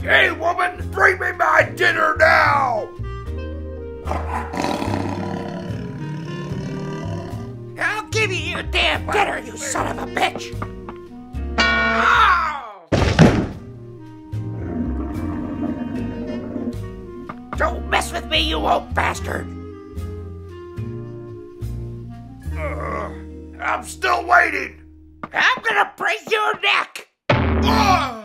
Hey, woman, bring me my dinner now! I'll give you your damn dinner, you son of a bitch! Ow! Don't mess with me, you old bastard! I'm still waiting! I'm gonna break your neck! Ugh!